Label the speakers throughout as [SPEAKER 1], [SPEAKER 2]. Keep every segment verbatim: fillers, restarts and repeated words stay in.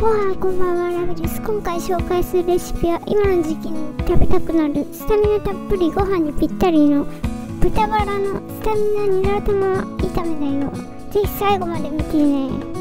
[SPEAKER 1] ご飯こんばんは、ラビです。今回紹介するレシピは今の時期に食べたくなるスタミナたっぷりご飯にぴったりの豚バラのスタミナニラ玉炒めだよ。ぜひ最後まで見てね。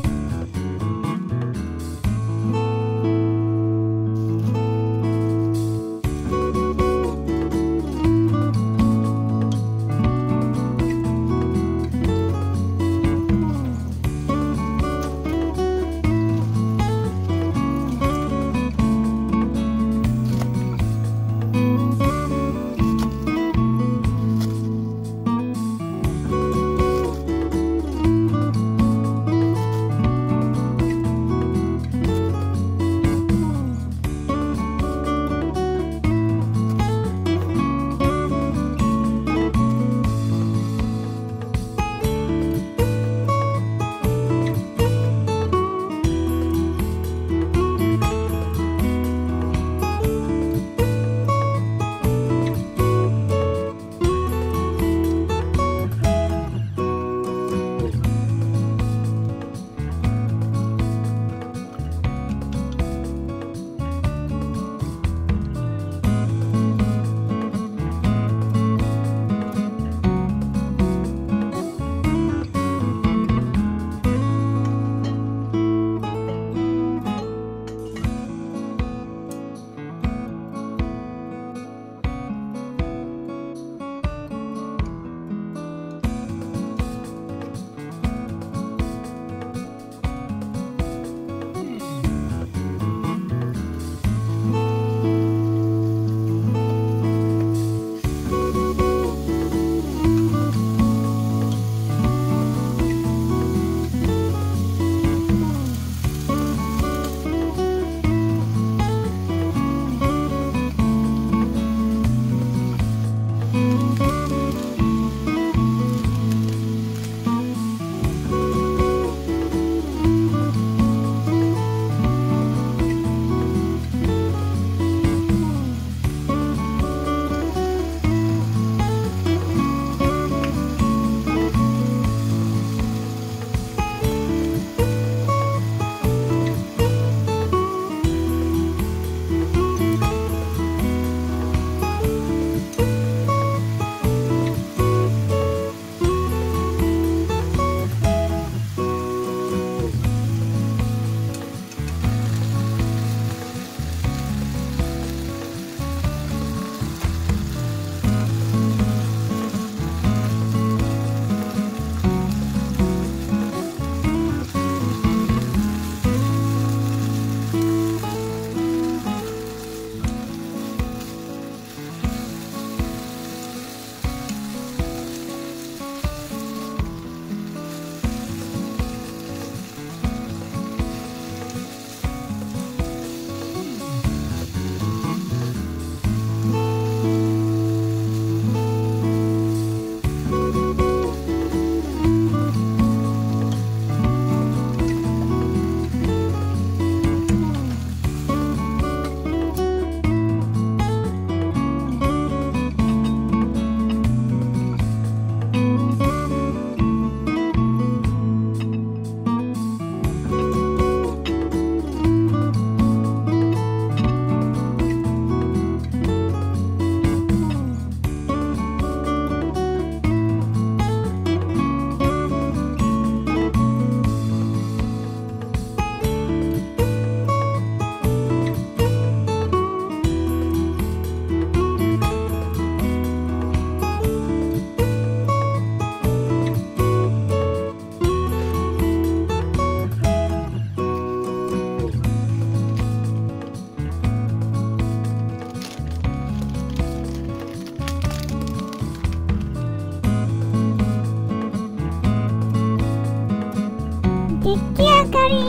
[SPEAKER 1] 出来上がり。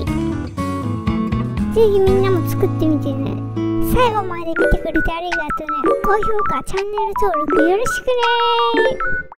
[SPEAKER 1] ぜひみんなも作ってみてね。最後まで見てくれてありがとうね。高評価、チャンネル登録よろしくね。